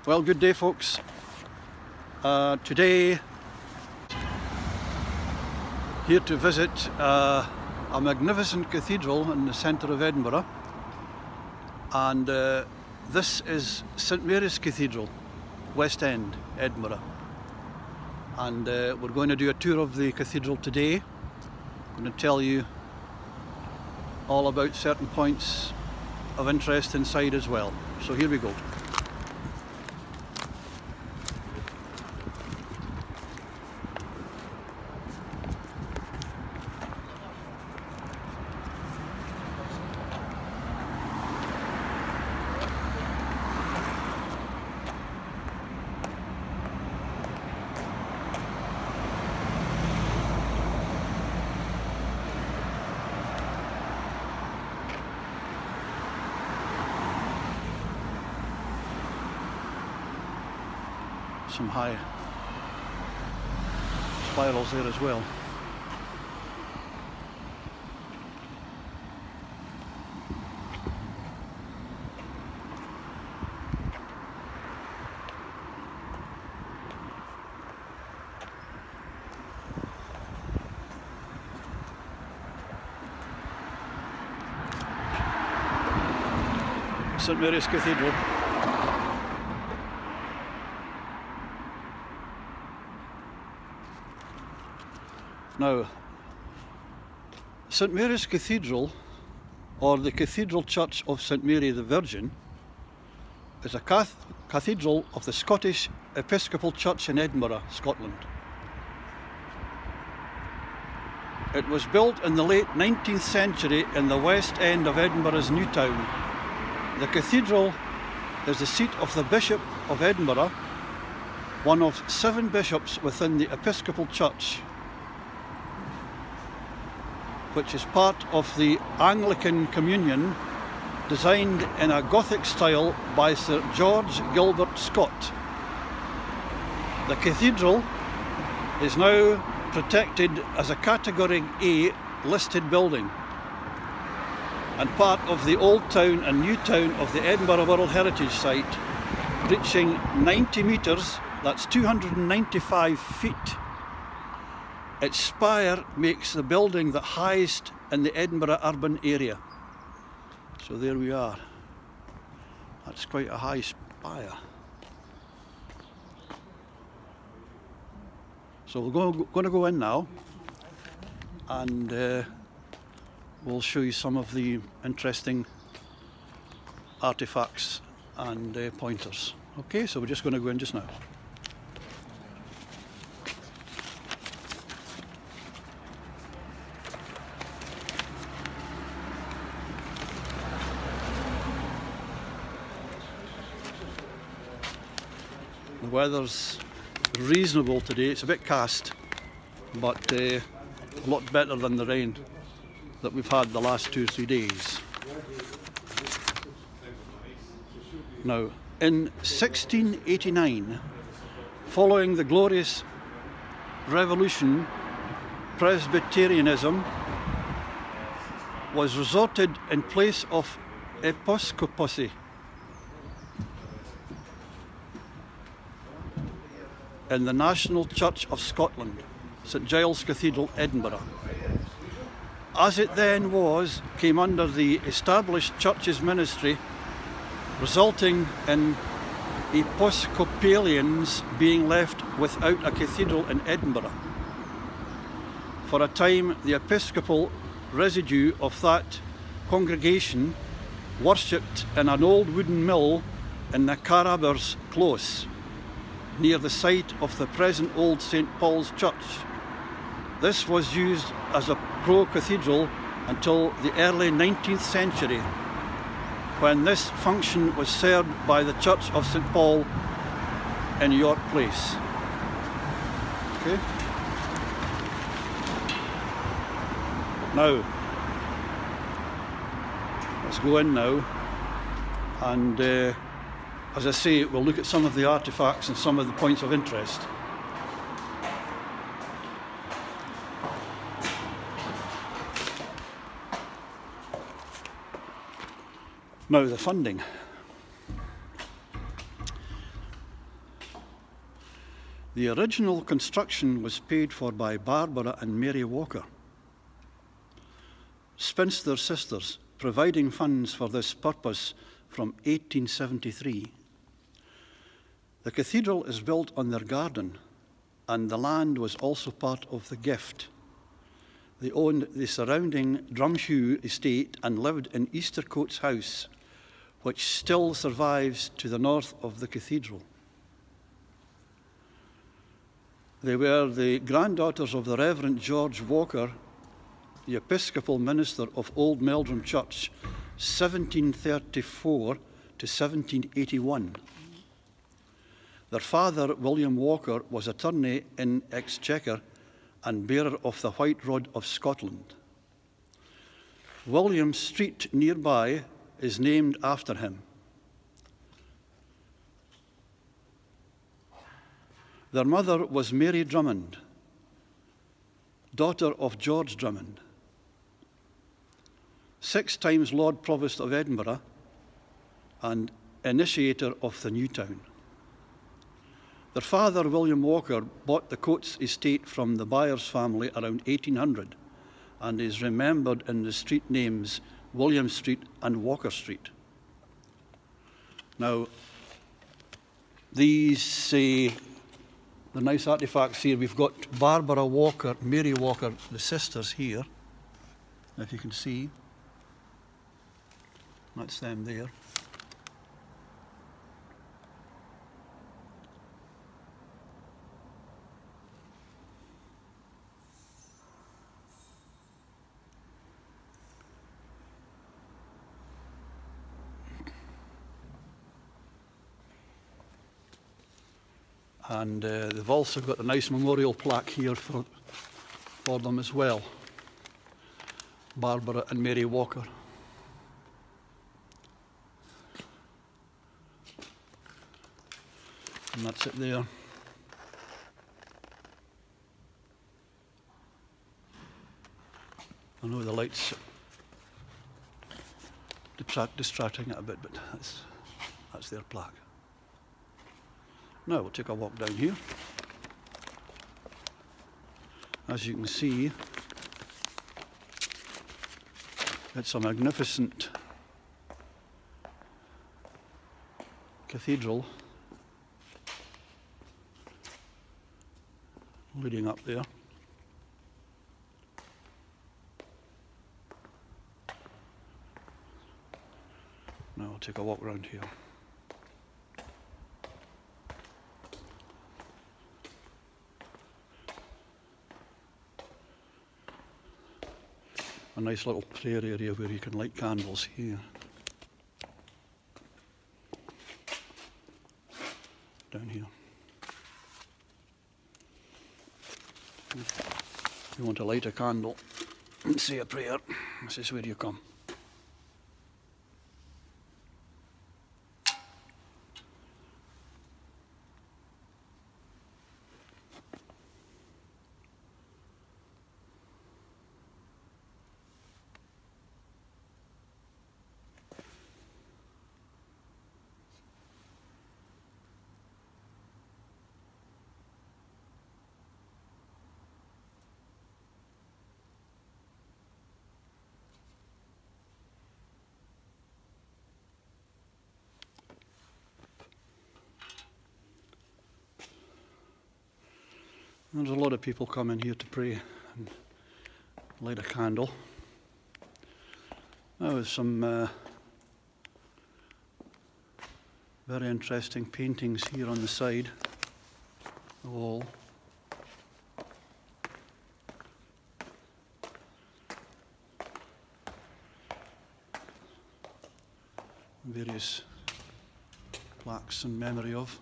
Well, good day folks. Today here to visit a magnificent cathedral in the centre of Edinburgh, and this is St Mary's Cathedral, West End, Edinburgh, and we're going to do a tour of the cathedral today. I'm going to tell you all about certain points of interest inside as well. So here we go. Some high spirals there as well. St Mary's Cathedral. Now, St Mary's Cathedral, or the Cathedral Church of St Mary the Virgin, is a cathedral of the Scottish Episcopal Church in Edinburgh, Scotland. It was built in the late 19th century in the west end of Edinburgh's new town. The cathedral is the seat of the Bishop of Edinburgh, one of 7 bishops within the Episcopal Church, which is part of the Anglican Communion, designed in a Gothic style by Sir George Gilbert Scott. The cathedral is now protected as a Category A listed building and part of the Old Town and New Town of the Edinburgh World Heritage Site, reaching 90 metres, that's 295 feet. Its spire makes the building the highest in the Edinburgh urban area. So there we are. That's quite a high spire. So we're going to go in now, and we'll show you some of the interesting artifacts and pointers. Okay, so we're just going to go in just now. The weather's reasonable today. It's a bit cast, but a lot better than the rain that we've had the last 2 or 3 days. Now, in 1689, following the Glorious Revolution, Presbyterianism was resorted in place of episcopacy. In the National Church of Scotland, St Giles Cathedral, Edinburgh. As it then was, came under the established church's ministry, resulting in Episcopalians being left without a cathedral in Edinburgh. For a time, the episcopal residue of that congregation worshipped in an old wooden mill in the Carabers Close, near the site of the present old St Paul's Church. This was used as a pro-cathedral until the early 19th century, when this function was served by the Church of St Paul in York Place. Okay. Now, let's go in now, and as I say, we'll look at some of the artifacts and some of the points of interest. Now, the funding. The original construction was paid for by Barbara and Mary Walker, spinster sisters, providing funds for this purpose from 1873. The cathedral is built on their garden, and the land was also part of the gift. They owned the surrounding Drumshew estate and lived in Eastercoats House, which still survives to the north of the cathedral. They were the granddaughters of the Reverend George Walker, the Episcopal minister of Old Meldrum Church, 1734 to 1781. Their father, William Walker, was attorney in Exchequer and bearer of the White Rod of Scotland. William Street nearby is named after him. Their mother was Mary Drummond, daughter of George Drummond, 6 times Lord Provost of Edinburgh and initiator of the new town. Their father, William Walker, bought the Coates estate from the Byers family around 1800 and is remembered in the street names William Street and Walker Street. Now, these, the nice artifacts here, we've got Barbara Walker, Mary Walker, the sisters here, if you can see. That's them there. And they've also got a nice memorial plaque here for them as well. Barbara and Mary Walker. And that's it there. I know the light's distracting it a bit, but that's their plaque. Now we'll take a walk down here. As you can see, it's a magnificent cathedral leading up there. Now we'll take a walk around here. A nice little prayer area where you can light candles here. Down here. If you want to light a candle and say a prayer, this is where you come. There's a lot of people coming here to pray and light a candle. There's some very interesting paintings here on the side of the wall. Various plaques in memory of.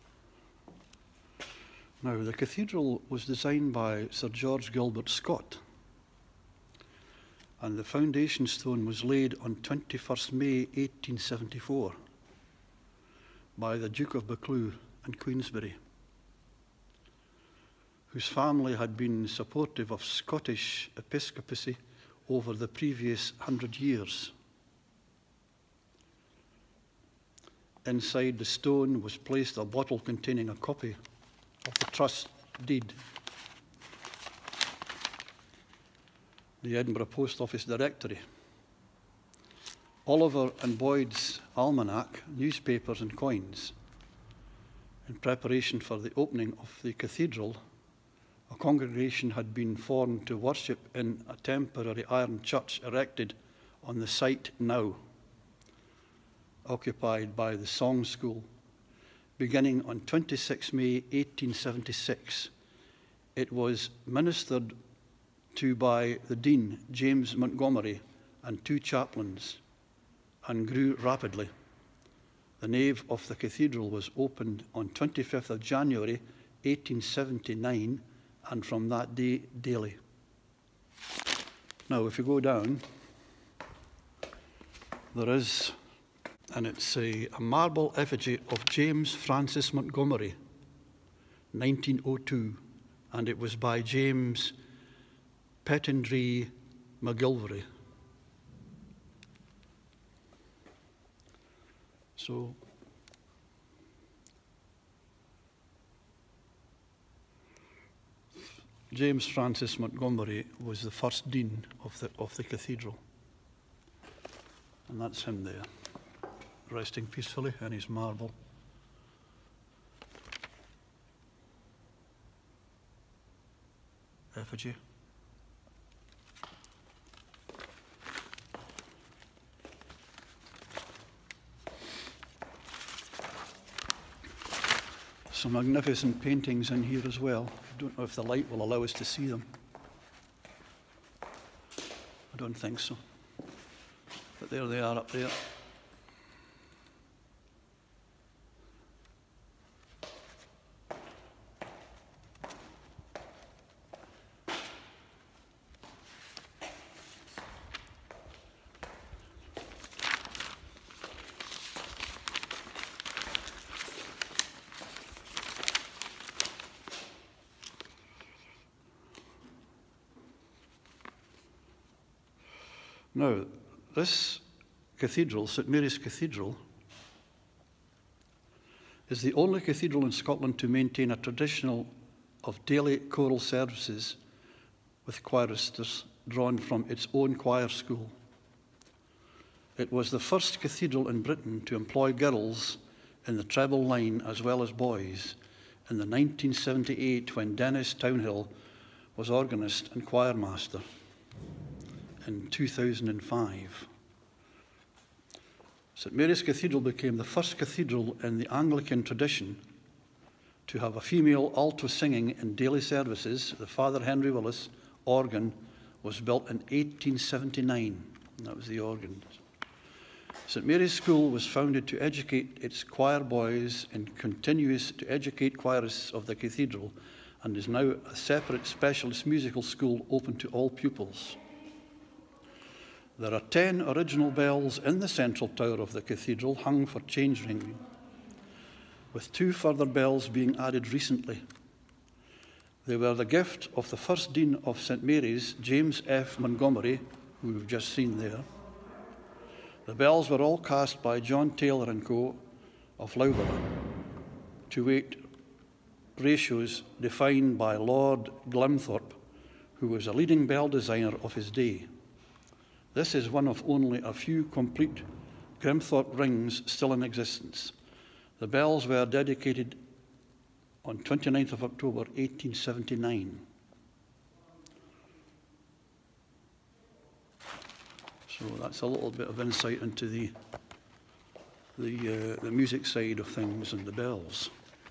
Now, the cathedral was designed by Sir George Gilbert Scott, and the foundation stone was laid on 21st May 1874 by the Duke of Buccleuch and Queensberry, whose family had been supportive of Scottish episcopacy over the previous 100 years. Inside the stone was placed a bottle containing a copy of the trust deed. The Edinburgh Post Office Directory, Oliver and Boyd's Almanac, newspapers and coins. In preparation for the opening of the cathedral, a congregation had been formed to worship in a temporary iron church erected on the site now, occupied by the Song School. Beginning on 26 May 1876, it was ministered to by the Dean, James Montgomery, and 2 chaplains, and grew rapidly. The nave of the cathedral was opened on 25th of January 1879, and from that day daily. Now, if you go down, there is, and it's a marble effigy of James Francis Montgomery, 1902, and it was by James Pettindree McGilvery. So, James Francis Montgomery was the first dean of the cathedral. And that's him there, resting peacefully in his marble. Effigy. Some magnificent paintings in here as well. I don't know if the light will allow us to see them. I don't think so. But there they are up there. Now, this cathedral, St Mary's Cathedral, is the only cathedral in Scotland to maintain a tradition of daily choral services with choristers drawn from its own choir school. It was the first cathedral in Britain to employ girls in the treble line as well as boys in the 1978 when Dennis Townhill was organist and choir master. In 2005. St Mary's Cathedral became the first cathedral in the Anglican tradition to have a female alto singing in daily services. The Father Henry Willis organ was built in 1879, and that was the organ. St Mary's School was founded to educate its choir boys and continues to educate choirists of the cathedral, and is now a separate specialist musical school open to all pupils. There are 10 original bells in the central tower of the cathedral hung for change ringing, with 2 further bells being added recently. They were the gift of the first Dean of St Mary's, James F. Montgomery, who we've just seen there. The bells were all cast by John Taylor & Co. of Loughborough to weight ratios defined by Lord Glimthorpe, who was a leading bell designer of his day. This is one of only a few complete Grimthorpe rings still in existence. The bells were dedicated on 29th of October 1879. So that's a little bit of insight into the music side of things and the bells.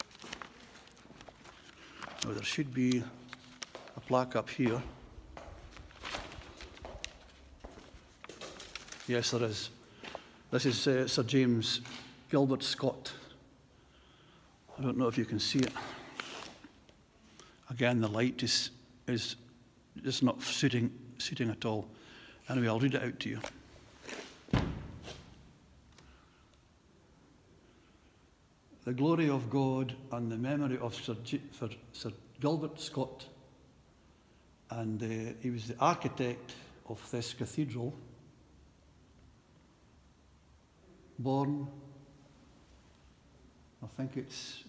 Now there should be a plaque up here. Yes, there is. This is Sir James Gilbert Scott. I don't know if you can see it. Again, the light is just not suiting at all. Anyway, I'll read it out to you. The glory of God and the memory of Sir Gilbert Scott, and he was the architect of this cathedral, born, I think it's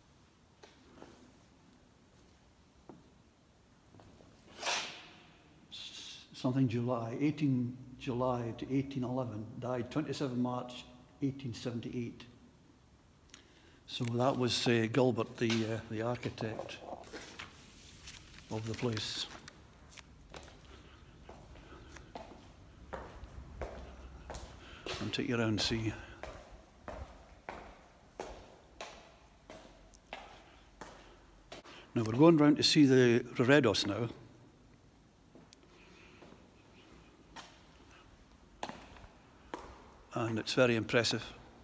something July, 18 July to 1811, died 27 March 1878. So that was Gilbert, the architect of the place. I'll take you around and see. Now we're going round to see the REREDOS now. And it's very impressive.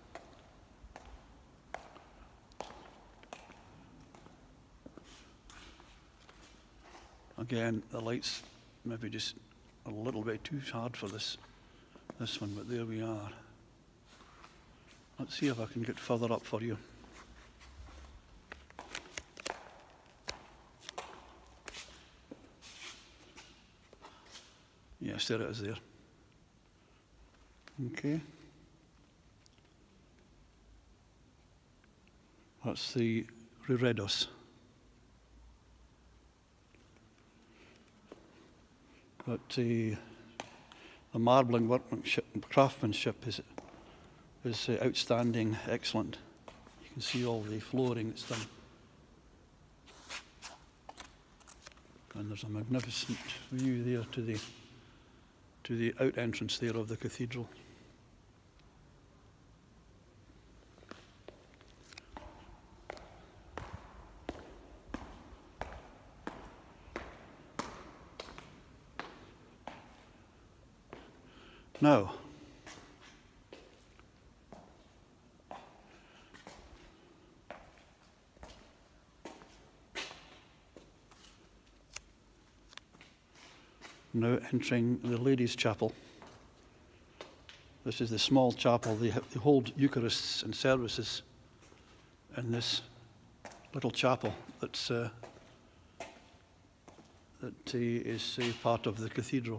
Again, the light's maybe just a little bit too hard for this one, but there we are. Let's see if I can get further up for you. Yes, there it is there. Okay. That's the REREDOS. But the marbling workmanship and craftsmanship is outstanding, excellent. You can see all the flooring that's done. And there's a magnificent view there to the out entrance there of the cathedral. Now, entering the ladies' chapel. This is the small chapel. They hold Eucharists and services in this little chapel that is a part of the cathedral.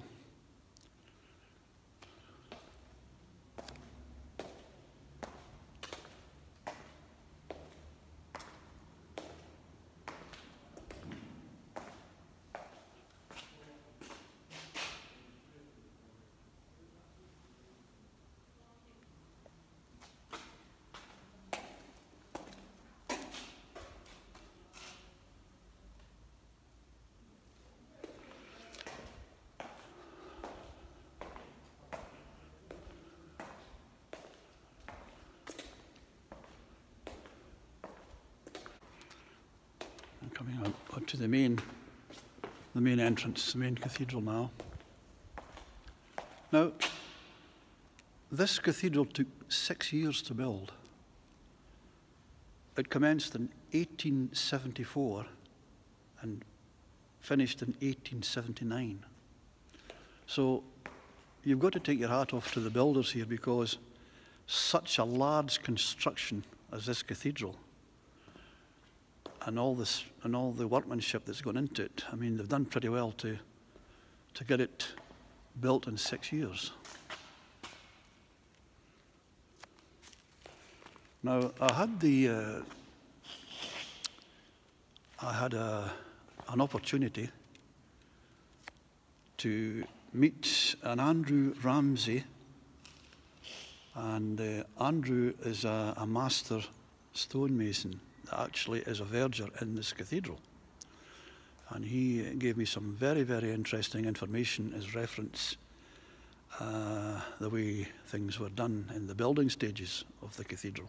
Coming up to the main entrance, the main cathedral now. Now, this cathedral took 6 years to build. It commenced in 1874 and finished in 1879. So you've got to take your hat off to the builders here, because such a large construction as this cathedral, and all the workmanship that's gone into it, I mean, they've done pretty well to get it built in 6 years. Now, I had an opportunity to meet an Andrew Ramsay, and Andrew is a master stonemason that actually is a verger in this cathedral. And he gave me some very, very interesting information as reference the way things were done in the building stages of the cathedral.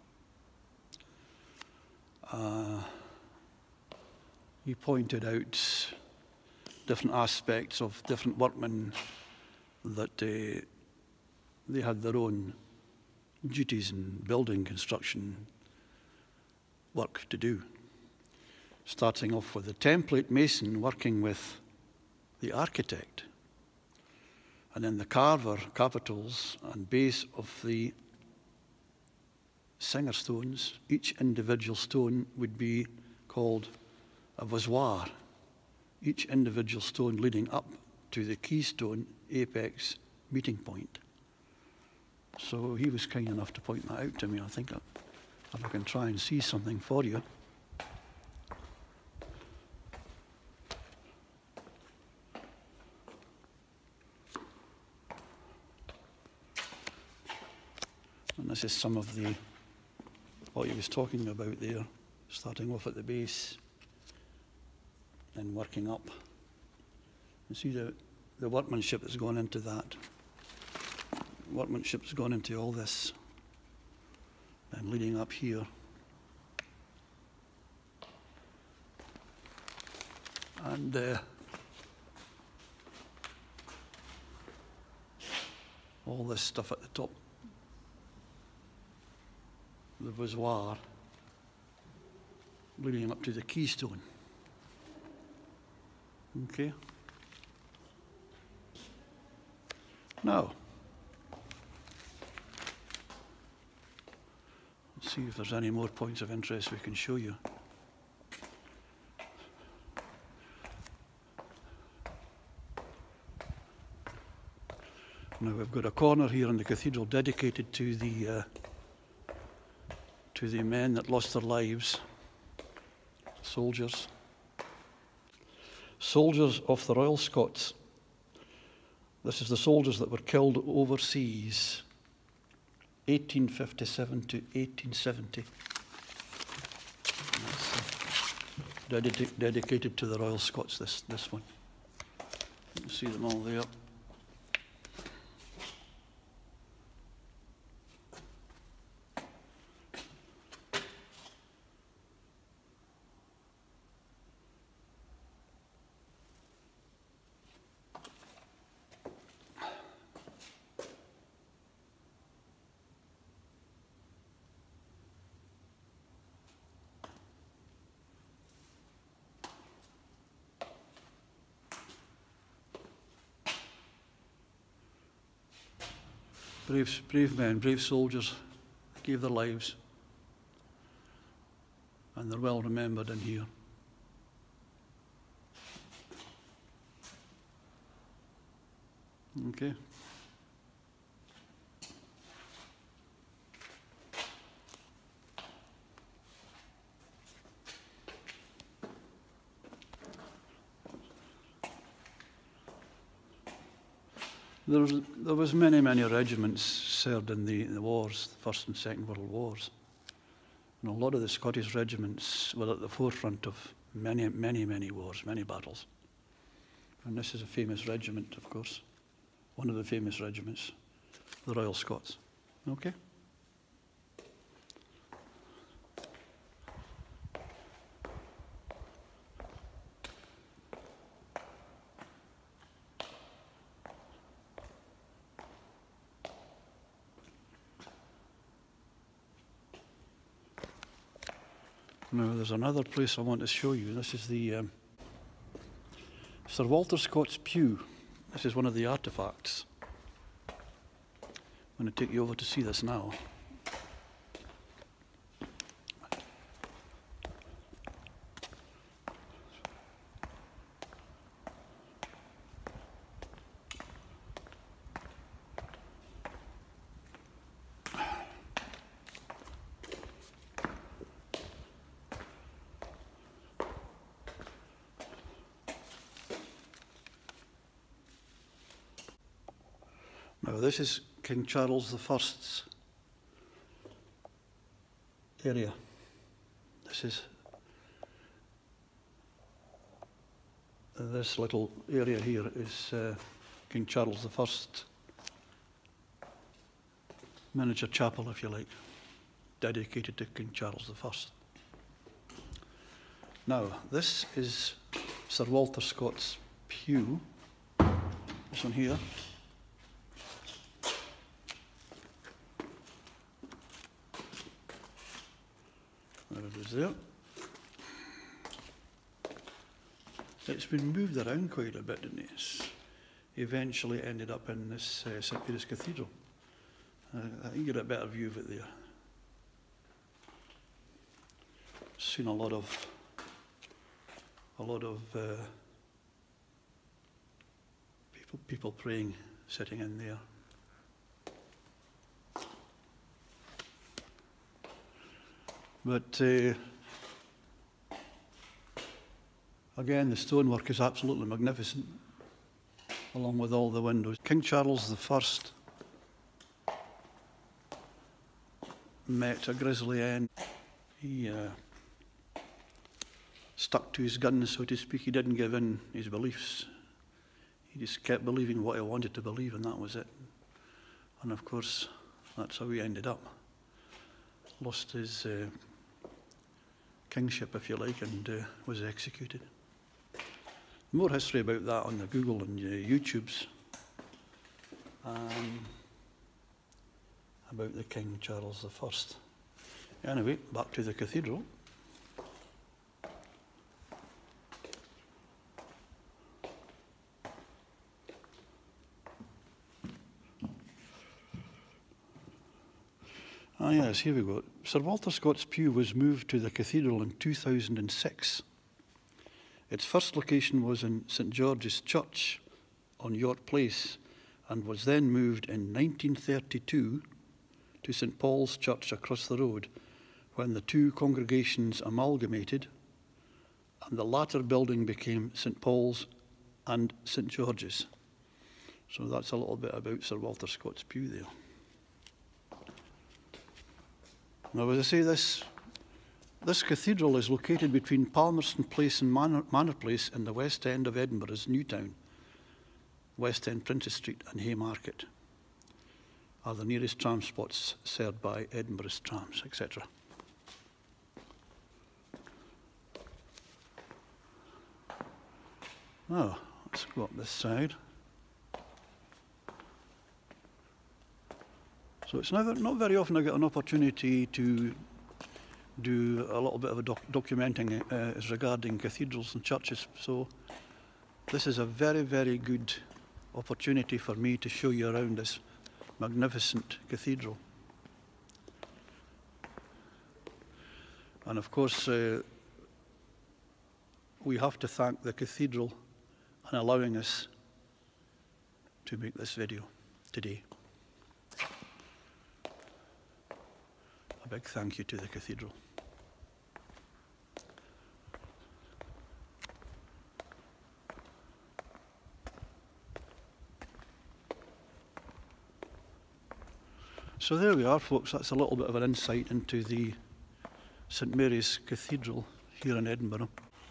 He pointed out different aspects of different workmen that they had their own duties in building construction work to do. Starting off with the template mason working with the architect. And then the carver capitals and base of the singer stones, each individual stone would be called a voussoir, each individual stone leading up to the keystone apex meeting point. So he was kind enough to point that out to me. I think if I can try and see something for you. And this is some of the what he was talking about there, starting off at the base and working up. You see the workmanship that's gone into that. Workmanship has gone into all this and leading up here. And all this stuff at the top. The voussoir leading up to the keystone. Okay. Now, let's see if there's any more points of interest we can show you. Now we've got a corner here in the cathedral dedicated to the men that lost their lives, soldiers of the Royal Scots. This is the soldiers that were killed overseas, 1857 to 1870. That's dedicated to the Royal Scots, this one. You can see them all there. Brave men, brave soldiers gave their lives, and they're well remembered in here. Okay. There was many regiments served in the wars, the First and Second World Wars. And a lot of the Scottish regiments were at the forefront of many wars, many battles. And this is a famous regiment, of course, one of the famous regiments, the Royal Scots. Okay? Now, there's another place I want to show you. This is the Sir Walter Scott's pew. This is one of the artefacts. I'm going to take you over to see this now. Now, this is King Charles I's area. This little area here is King Charles I miniature chapel, if you like, dedicated to King Charles I. Now, this is Sir Walter Scott's pew. This one here. There it is there. It's been moved around quite a bit, didn't it? eventually ended up in this St Mary's Cathedral. I think you get a better view of it there. Seen a lot of people praying, sitting in there. But again, the stonework is absolutely magnificent, along with all the windows. King Charles I met a grisly end. He stuck to his guns, so to speak. He didn't give in his beliefs. He just kept believing what he wanted to believe, and that was it. And of course, that's how he ended up. Lost his kingship, if you like, and was executed. More history about that on the Google and YouTubes. About the King Charles I. Anyway, back to the cathedral. Ah yes, here we go. Sir Walter Scott's pew was moved to the cathedral in 2006. Its first location was in St George's Church on York Place, and was then moved in 1932 to St Paul's Church across the road, when the two congregations amalgamated, and the latter building became St Paul's and St George's. So that's a little bit about Sir Walter Scott's pew there. Now, as I say, this cathedral is located between Palmerston Place and Manor Place in the West End of Edinburgh's New Town. West End, Princess Street and Haymarket are the nearest tram spots served by Edinburgh's trams, etc. Now, let's go up this side. So it's not very often I get an opportunity to do a little bit of a documenting as regarding cathedrals and churches. So this is a very, very good opportunity for me to show you around this magnificent cathedral. And of course, we have to thank the cathedral in allowing us to make this video today. A big thank you to the cathedral. So there we are, folks. That's a little bit of an insight into the St Mary's Cathedral here in Edinburgh.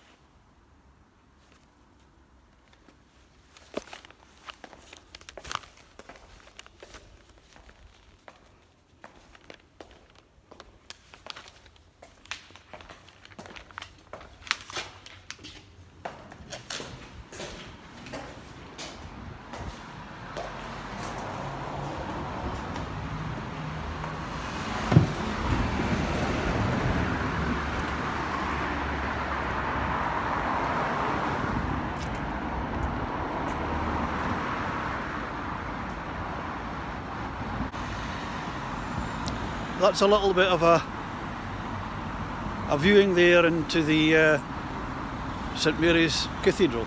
That's a little bit of a viewing there into the St Mary's Cathedral.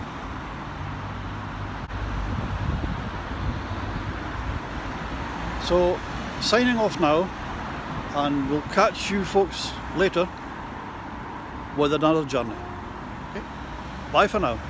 So, signing off now, and we'll catch you folks later with another journey. Okay? Bye for now.